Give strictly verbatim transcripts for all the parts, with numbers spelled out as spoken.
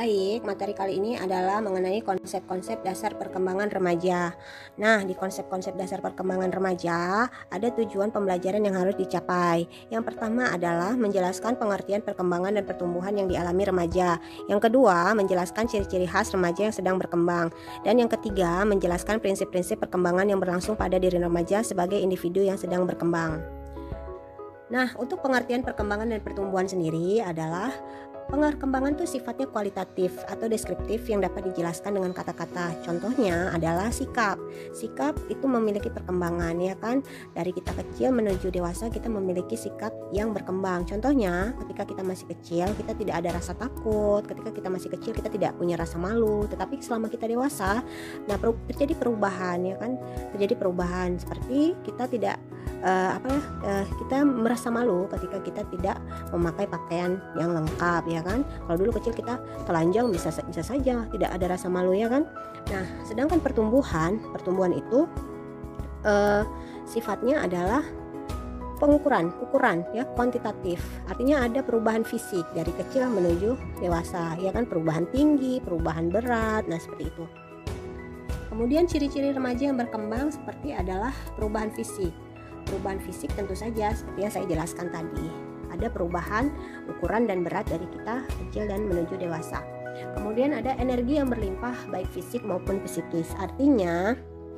Baik, materi kali ini adalah mengenai konsep-konsep dasar perkembangan remaja. Nah, di konsep-konsep dasar perkembangan remaja, ada tujuan pembelajaran yang harus dicapai. Yang pertama adalah menjelaskan pengertian perkembangan dan pertumbuhan yang dialami remaja. Yang kedua, menjelaskan ciri-ciri khas remaja yang sedang berkembang. Dan yang ketiga, menjelaskan prinsip-prinsip perkembangan yang berlangsung pada diri remaja sebagai individu yang sedang berkembang. Nah, untuk pengertian perkembangan dan pertumbuhan sendiri adalah perkembangan itu sifatnya kualitatif atau deskriptif yang dapat dijelaskan dengan kata-kata. Contohnya adalah sikap. Sikap itu memiliki perkembangan, ya kan? Dari kita kecil menuju dewasa kita memiliki sikap yang berkembang. Contohnya, ketika kita masih kecil kita tidak ada rasa takut. Ketika kita masih kecil kita tidak punya rasa malu. Tetapi selama kita dewasa, nah terjadi perubahan, ya kan? Terjadi perubahan seperti kita tidak Uh, apa ya uh, kita merasa malu ketika kita tidak memakai pakaian yang lengkap, ya kan. Kalau dulu kecil kita telanjang bisa bisa saja tidak ada rasa malu, ya kan. Nah, sedangkan pertumbuhan pertumbuhan itu uh, sifatnya adalah pengukuran ukuran ya, kuantitatif. Artinya ada perubahan fisik dari kecil menuju dewasa, ya kan, perubahan tinggi, perubahan berat, nah seperti itu. Kemudian ciri-ciri remaja yang berkembang seperti adalah perubahan fisik. Perubahan fisik tentu saja seperti yang saya jelaskan tadi, ada perubahan ukuran dan berat dari kita kecil dan menuju dewasa. Kemudian ada energi yang berlimpah baik fisik maupun psikis. Artinya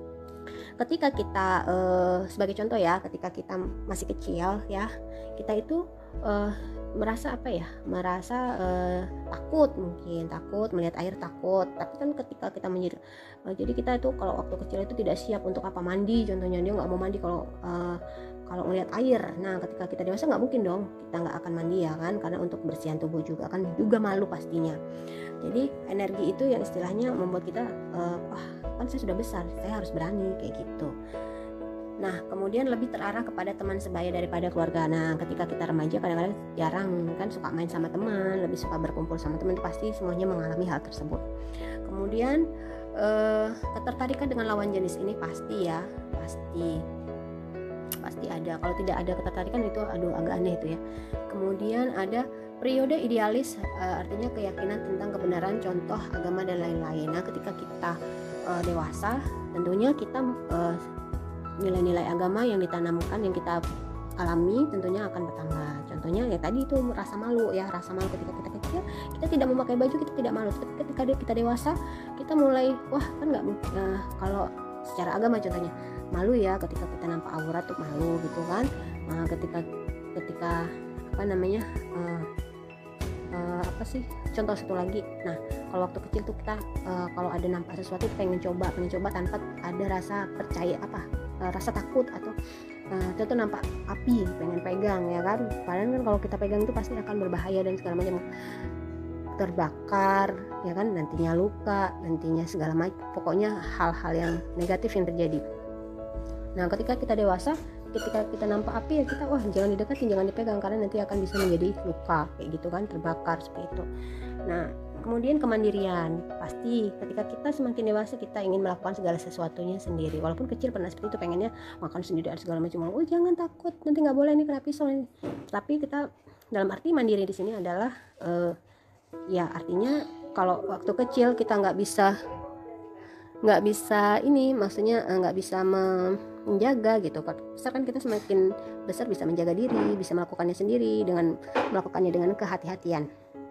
ketika kita eh, sebagai contoh ya, ketika kita masih kecil ya, kita itu eh, merasa apa ya merasa eh, takut, mungkin takut melihat air, takut. Tapi kan ketika kita menjadi eh, jadi kita itu kalau waktu kecil itu tidak siap untuk apa, mandi contohnya, dia nggak mau mandi kalau eh, kalau melihat air. Nah, ketika kita dewasa nggak mungkin dong kita nggak akan mandi, ya kan, karena untuk kebersihan tubuh juga kan juga malu pastinya. Jadi energi itu yang istilahnya membuat kita eh, wah kan saya sudah besar, saya harus berani kayak gitu. Nah, kemudian lebih terarah kepada teman sebaya daripada keluarga. Nah, ketika kita remaja kadang-kadang jarang kan suka main sama teman, lebih suka berkumpul sama teman, pasti semuanya mengalami hal tersebut. Kemudian eh, ketertarikan dengan lawan jenis ini pasti ya, pasti pasti ada. Kalau tidak ada ketertarikan itu aduh agak aneh itu ya. Kemudian ada periode idealis, eh, artinya keyakinan tentang kebenaran contoh agama dan lain-lain. Nah, ketika kita eh, dewasa, tentunya kita eh, nilai-nilai agama yang ditanamkan, yang kita alami tentunya akan bertambah. Contohnya ya tadi itu rasa malu ya, rasa malu ketika kita kecil kita tidak memakai baju, kita tidak malu. Ketika kita dewasa kita mulai wah kan nggak uh, kalau secara agama contohnya malu ya ketika kita nampak aurat tuh malu gitu kan. Nah, ketika ketika apa namanya uh, uh, apa sih contoh satu lagi. Nah, kalau waktu kecil tuh kita uh, kalau ada nampak sesuatu pengen coba pengen coba tanpa ada rasa percaya apa uh, rasa takut atau uh, itu tuh nampak api pengen pegang, ya kan. Padahal kan kalau kita pegang itu pasti akan berbahaya dan segala macam, terbakar, ya kan, nantinya luka, nantinya segala macam, pokoknya hal-hal yang negatif yang terjadi. Nah, ketika kita dewasa, ketika kita nampak api ya kita wah jangan didekatin, jangan dipegang karena nanti akan bisa menjadi luka kayak gitu kan, terbakar seperti itu. Nah, kemudian kemandirian, pasti ketika kita semakin dewasa kita ingin melakukan segala sesuatunya sendiri. Walaupun kecil pernah seperti itu, pengennya makan sendiri dan segala macam. Oh jangan takut, nanti nggak boleh nih kena pisau. Tapi kita dalam arti mandiri di sini adalah uh, ya artinya kalau waktu kecil kita nggak bisa nggak bisa ini maksudnya nggak bisa menjaga gitu. Kalau besar kan kita semakin besar bisa menjaga diri, bisa melakukannya sendiri dengan melakukannya dengan kehati-hatian.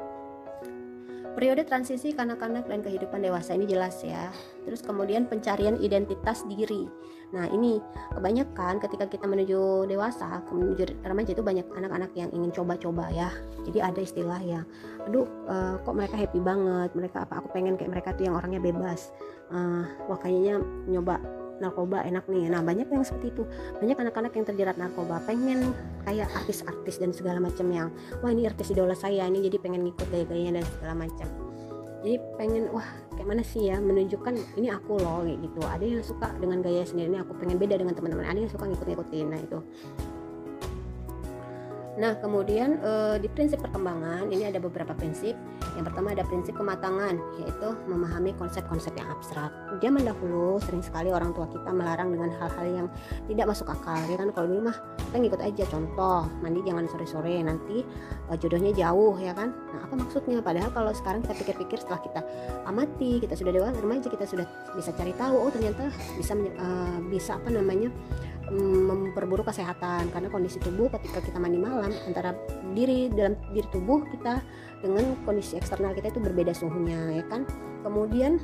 Periode transisi kanak-kanak dan kehidupan dewasa ini jelas ya. Terus kemudian pencarian identitas diri. Nah, ini kebanyakan ketika kita menuju dewasa, menuju remaja itu banyak anak-anak yang ingin coba-coba ya. Jadi ada istilah ya, aduh uh, kok mereka happy banget, mereka apa aku pengen kayak mereka tuh yang orangnya bebas. Uh, wah kayaknya nyoba narkoba enak nih. Nah, banyak yang seperti itu. Banyak anak-anak yang terjerat narkoba, pengen kayak artis-artis dan segala macam yang wah ini artis idola saya ini, jadi pengen ngikut gaya-gayanya dan segala macam. Jadi pengen wah kayak mana sih ya menunjukkan ini aku loh kayak gitu. Ada yang suka dengan gaya sendiri, ini aku pengen beda dengan teman-teman. Ada yang suka ngikut-ngikutin. Nah, itu. Nah, kemudian e, di prinsip perkembangan ini ada beberapa prinsip. Yang pertama ada prinsip kematangan, yaitu memahami konsep-konsep yang abstrak. Zaman dahulu sering sekali orang tua kita melarang dengan hal-hal yang tidak masuk akal, ya kan? Kalau dulu mah kita ngikut aja, contoh mandi jangan sore-sore, nanti e, jodohnya jauh, ya kan? Nah, apa maksudnya? Padahal kalau sekarang kita pikir-pikir, setelah kita amati, kita sudah dewasa remaja, kita sudah bisa cari tahu, oh ternyata bisa e, bisa apa namanya? memperburuk kesehatan, karena kondisi tubuh ketika kita mandi malam, antara diri dalam diri tubuh kita dengan kondisi eksternal kita itu berbeda suhunya, ya kan. Kemudian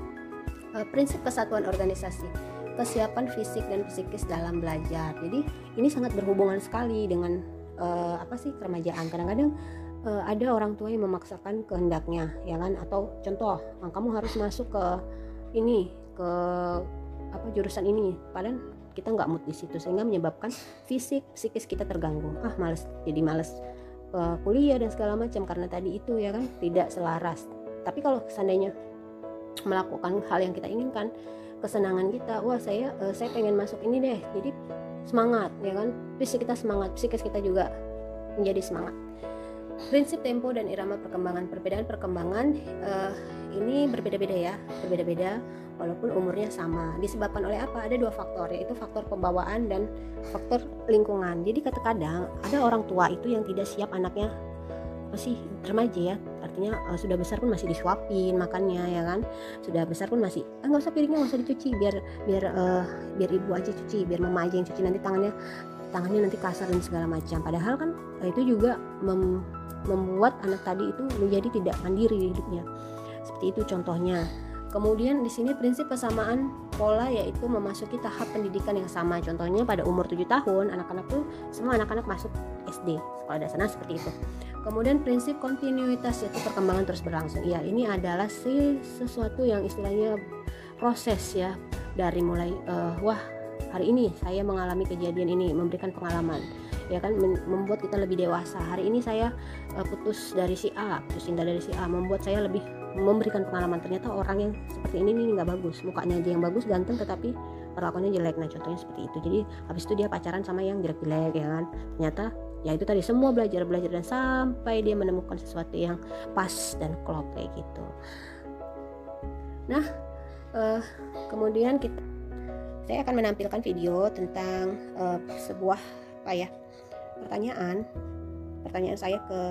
prinsip kesatuan organisasi, kesiapan fisik dan psikis dalam belajar. Jadi ini sangat berhubungan sekali dengan uh, apa sih keremajaan. Kadang-kadang uh, ada orang tua yang memaksakan kehendaknya, ya kan, atau contoh kamu harus masuk ke ini, ke apa jurusan ini, padahal kita nggak mood di situ, sehingga menyebabkan fisik psikis kita terganggu. Ah, males, jadi males uh, kuliah dan segala macam karena tadi itu, ya kan, tidak selaras. Tapi kalau seandainya melakukan hal yang kita inginkan, kesenangan kita, wah saya uh, saya pengen masuk ini deh, jadi semangat, ya kan, fisik kita semangat, psikis kita juga menjadi semangat. Prinsip tempo dan irama perkembangan, perbedaan perkembangan uh, ini berbeda-beda ya, berbeda-beda walaupun umurnya sama. Disebabkan oleh apa? Ada dua faktor, yaitu faktor pembawaan dan faktor lingkungan. Jadi kadang-kadang ada orang tua itu yang tidak siap anaknya masih remaja, ya, artinya uh, sudah besar pun masih disuapin makannya, ya kan, sudah besar pun masih ah nggak usah piringnya nggak usah dicuci, biar biar uh, biar ibu aja cuci, biar mama aja yang cuci, nanti tangannya tangannya nanti kasar dan segala macam. Padahal kan uh, itu juga mem, membuat anak tadi itu menjadi tidak mandiri hidupnya. Seperti itu contohnya. Kemudian di sini prinsip kesamaan pola, yaitu memasuki tahap pendidikan yang sama. Contohnya pada umur tujuh tahun anak-anak tuh semua anak-anak masuk S D, sekolah dasar, seperti itu. Kemudian prinsip kontinuitas, yaitu perkembangan terus berlangsung. Ya, ini adalah si sesuatu yang istilahnya proses, ya, dari mulai uh, wah hari ini saya mengalami kejadian ini, memberikan pengalaman, ya kan, membuat kita lebih dewasa. Hari ini saya uh, putus dari si A, putus cinta dari si A, membuat saya lebih memberikan pengalaman, ternyata orang yang seperti ini nih nggak bagus, mukanya aja yang bagus, ganteng, tetapi perlakuannya jelek. Nah, contohnya seperti itu. Jadi habis itu dia pacaran sama yang jelek-jelek, ya kan, ternyata ya itu tadi, semua belajar belajar dan sampai dia menemukan sesuatu yang pas dan klop kayak gitu. Nah, uh, kemudian kita saya akan menampilkan video tentang uh, sebuah apa ya pertanyaan pertanyaan saya ke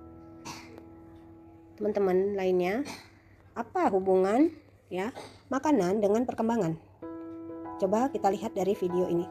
teman-teman lainnya, apa hubungan ya makanan dengan perkembangan? Coba kita lihat dari video ini.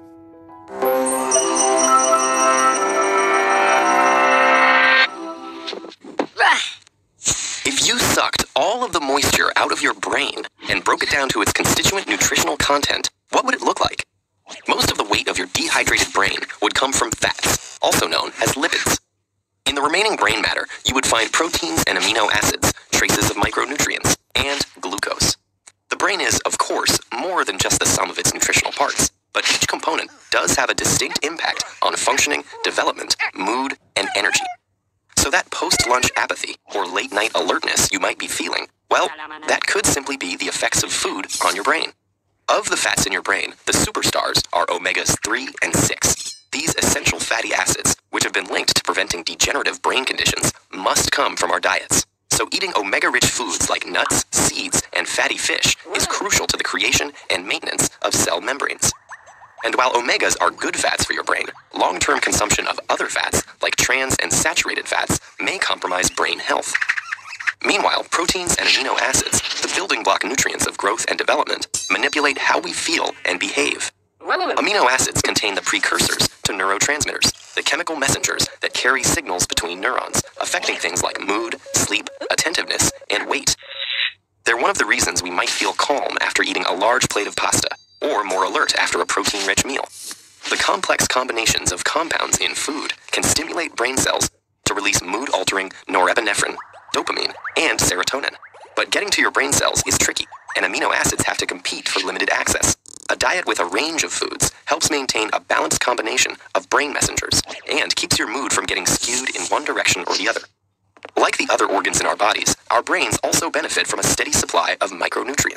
If you sucked all of the moisture out of your brain and broke it down to its constituent nutritional content, what would it look like? Most of the weight of your dehydrated brain would come from fats, also known as lipids. In the remaining brain matter, you would find proteins and amino acids, traces of micronutrients, and glucose. The brain is, of course, more than just the sum of its nutritional parts, but each component does have a distinct impact on functioning, development, mood, and energy. So that post-lunch apathy or late-night alertness you might be feeling, well, that could simply be the effects of food on your brain. Of the fats in your brain, the superstars are omegas three and six. These essential fatty acids, which have been linked to preventing degenerative brain conditions, must come from our diets. So eating omega-rich foods like nuts, seeds, and fatty fish is crucial to the creation and maintenance of cell membranes. And while omegas are good fats for your brain, long-term consumption of other fats, like trans and saturated fats, may compromise brain health. Meanwhile, proteins and amino acids, the building block nutrients of growth and development, manipulate how we feel and behave. Amino acids contain the precursors to neurotransmitters, the chemical messengers that carry signals between neurons, affecting things like mood, sleep, attentiveness, and weight. They're one of the reasons we might feel calm after eating a large plate of pasta, or more alert after a protein-rich meal. The complex combinations of compounds in food can stimulate brain cells to release mood-altering norepinephrine, dopamine, and serotonin. But getting to your brain cells is tricky, and amino acids have to compete for limited access. A diet with a range of foods helps maintain a balanced combination of brain messengers and keeps your mood from getting skewed in one direction or the other. Like the other organs in our bodies, our brains also benefit from a steady supply of micronutrients.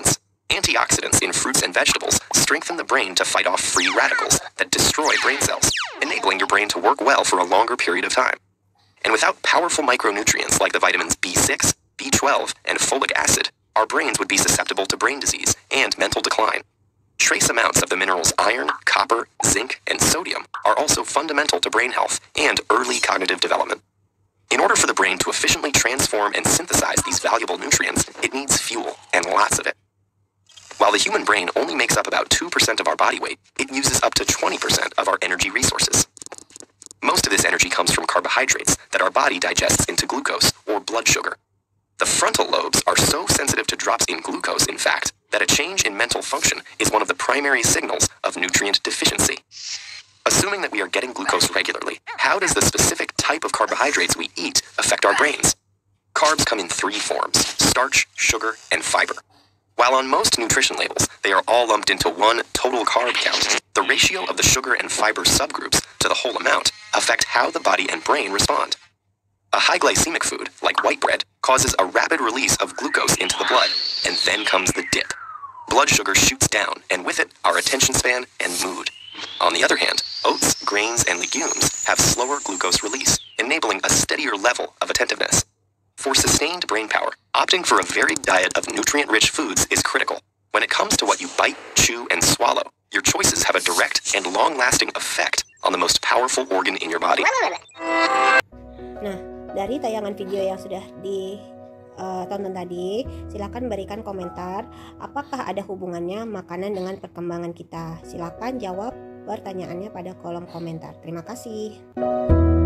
Antioxidants in fruits and vegetables strengthen the brain to fight off free radicals that destroy brain cells, enabling your brain to work well for a longer period of time. And without powerful micronutrients like the vitamins B six, B twelve, and folic acid, our brains would be susceptible to brain disease and mental decline. Trace amounts of the minerals iron, copper, zinc, and sodium are also fundamental to brain health and early cognitive development. In order for the brain to efficiently transform and synthesize these valuable nutrients, it needs fuel, and lots of it. While the human brain only makes up about two percent of our body weight, it uses up to twenty percent of our energy resources. Most of this energy comes from carbohydrates that our body digests into glucose, or blood sugar. The frontal lobes are so sensitive to drops in glucose, in fact, that a change in mental function is one of the primary signals of nutrient deficiency. Assuming that we are getting glucose regularly, how does the specific type of carbohydrates we eat affect our brains? Carbs come in three forms: starch, sugar, and fiber. While on most nutrition labels, they are all lumped into one total carb count, the ratio of the sugar and fiber subgroups to the whole amount affect how the body and brain respond. A high glycemic food, like white bread, causes a rapid release of glucose into the blood, and then comes the dip. Blood sugar shoots down, and with it, our attention span and mood. On the other hand, oats, grains, and legumes have slower glucose release, enabling a steadier level of attentiveness. For sustained brain power, opting for a varied diet of nutrient-rich foods is critical. When it comes to what you bite, chew, and swallow, your choices have a direct and long-lasting effect on the most powerful organ in your body. Nah, dari tayangan video yang sudah ditonton tadi, silakan berikan komentar apakah ada hubungannya makanan dengan perkembangan kita. Silakan jawab pertanyaannya pada kolom komentar. Terima kasih.